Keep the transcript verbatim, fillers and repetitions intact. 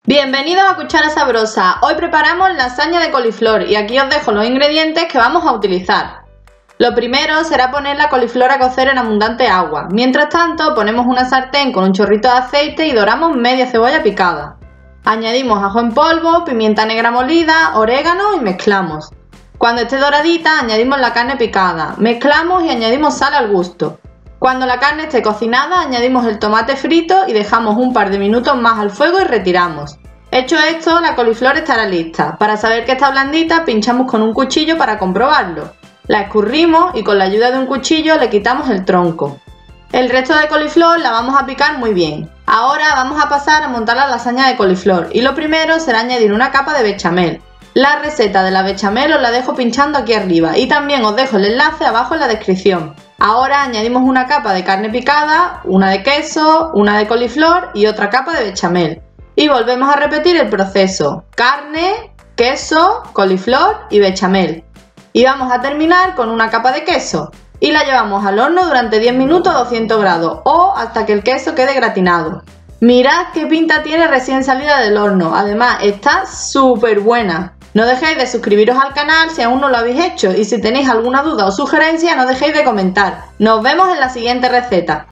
Bienvenidos a Cuchara Sabrosa. Hoy preparamos lasaña de coliflor y aquí os dejo los ingredientes que vamos a utilizar. Lo primero será poner la coliflor a cocer en abundante agua. Mientras tanto ponemos una sartén con un chorrito de aceite y doramos media cebolla picada. Añadimos ajo en polvo, pimienta negra molida, orégano y mezclamos. Cuando esté doradita añadimos la carne picada, mezclamos y añadimos sal al gusto. Cuando la carne esté cocinada añadimos el tomate frito y dejamos un par de minutos más al fuego y retiramos. Hecho esto, la coliflor estará lista. Para saber que está blandita pinchamos con un cuchillo para comprobarlo. La escurrimos y con la ayuda de un cuchillo le quitamos el tronco. El resto de coliflor la vamos a picar muy bien. Ahora vamos a pasar a montar la lasaña de coliflor y lo primero será añadir una capa de bechamel. La receta de la bechamel os la dejo pinchando aquí arriba y también os dejo el enlace abajo en la descripción. Ahora añadimos una capa de carne picada, una de queso, una de coliflor y otra capa de bechamel. Y volvemos a repetir el proceso: carne, queso, coliflor y bechamel. Y vamos a terminar con una capa de queso. Y la llevamos al horno durante diez minutos a doscientos grados o hasta que el queso quede gratinado. Mirad qué pinta tiene recién salida del horno, además está súper buena. No dejéis de suscribiros al canal si aún no lo habéis hecho y si tenéis alguna duda o sugerencia no dejéis de comentar. Nos vemos en la siguiente receta.